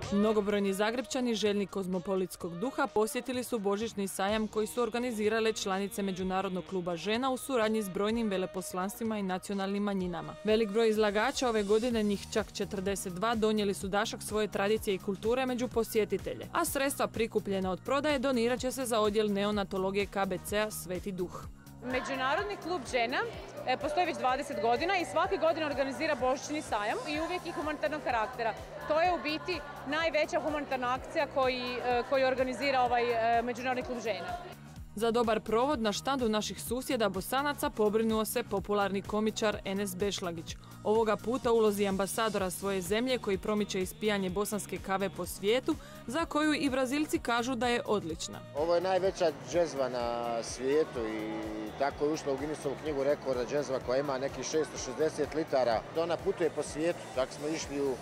Mnogobrojni Zagrepčani željni kozmopolitskog duha posjetili su božićni sajam koji su organizirale članice Međunarodnog kluba žena u suradnji s brojnim veleposlanstvima i nacionalnim manjinama. Velik broj izlagača ove godine, njih čak 42, donijeli su dašak svoje tradicije i kulture među posjetitelje, a sredstva prikupljena od prodaje donirat će se za odjel neonatologije KBC-a Sveti Duh. Međunarodni klub žena postoji već 20 godina i svake godine organizira božićni sajam i uvijek je humanitarnog karaktera. To je u biti najveća humanitarna akcija koju organizira ovaj Međunarodni klub žena. Za dobar provod na štandu naših susjeda Bosanaca pobrinuo se popularni komičar Enes Bešlagić. Ovoga puta ulozi ambasadora svoje zemlje koji promiče ispijanje bosanske kave po svijetu, za koju i Brazilci kažu da je odlična. Ovo je najveća džezva na svijetu i tako je ušla u Guinnessovu knjigu rekorda džezva koja ima nekih 660 litara. Ona putuje po svijetu, tako smo išli u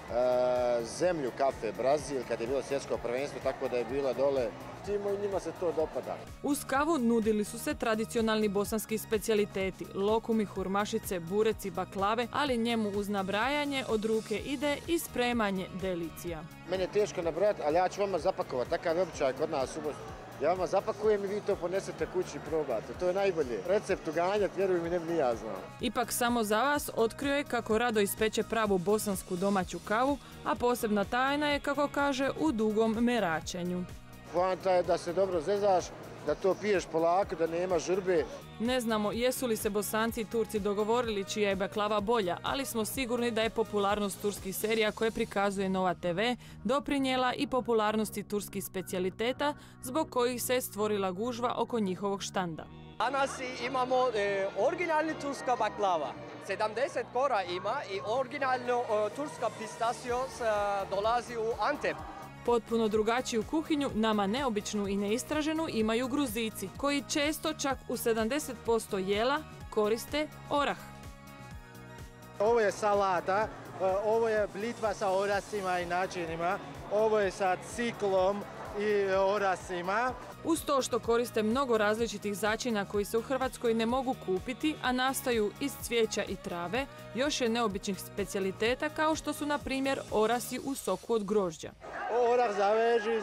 zemlju kafe Brazil kad je bilo svjetsko prvenstvo, tako da je bila dole. I njima se to dopada. Uz kavu nudili su se tradicionalni bosanski specijaliteti, lokumi, hurmašice, bureci i baklave, ali njemu uz nabrajanje od ruke ide i spremanje delicija. Mene je teško nabrajati, ali ja ću vama zapakovati. Takav je običaj kod nas u Bosni. Ja vama zapakujem i vi to ponesete kući i probate. To je najbolje. Recept uganjati, vjerujem mi, ne bi ni ja znao. Ipak samo za vas otkrio je kako rado ispeče pravu bosansku domaću kavu, a posebna tajna je, kako kaže, u dugom meračenju. Poanta je da se dobro zezaš, da to piješ polako, da nema žurbe. Ne znamo jesu li se Bosanci i Turci dogovorili čija je baklava bolja, ali smo sigurni da je popularnost turskih serija koje prikazuje Nova TV doprinijela i popularnosti turskih specijaliteta zbog kojih se stvorila gužva oko njihovog štanda. Danas imamo originalni turska baklava. 70 kora ima i originalno turska pistasio dolazi u Antep. Potpuno drugačiju kuhinju, nama neobičnu i neistraženu, imaju Gruzijci, koji često, čak u 70% jela, koriste orah. Ovo je salata, ovo je blitva sa orasima i načinima, ovo je sa ciklom i orasima. Uz to što koriste mnogo različitih začina koji se u Hrvatskoj ne mogu kupiti, a nastaju iz cvijeća i trave, još je neobičnih specijaliteta kao što su, na primjer, orasi u soku od grožđa. Orah zaveži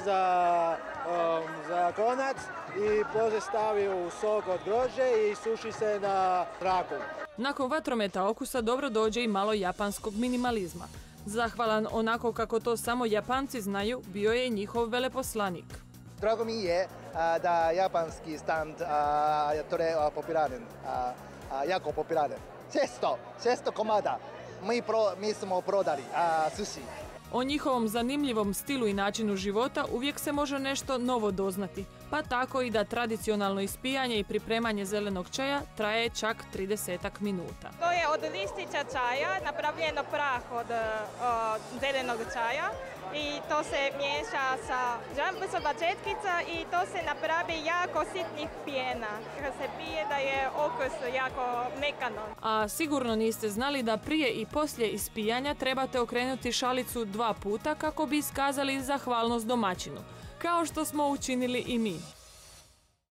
za konac i poslije stavi u sok od grožđe i suši se na traku. Nakon vatrometa okusa dobro dođe i malo japanskog minimalizma. Zahvalan onako kako to samo Japanci znaju, bio je njihov veleposlanik. Drago mi je da japanski stand je popularan, jako popularan. 600 komada mi smo prodali sushi. O njihovom zanimljivom stilu i načinu života uvijek se može nešto novo doznati, pa tako i da tradicionalno ispijanje i pripremanje zelenog čaja traje čak 30 minuta. To je od listića čaja napravljeno prah od zelenog čaja i to se miješa sa žambusom četkica i to se napravi jako sitnih pjena. Kad se pije da je okus jako mekano. A sigurno niste znali da prije i poslije ispijanja trebate okrenuti šalicu 2 puta kako bi iskazali zahvalnost domaćinu, kao što smo učinili i mi.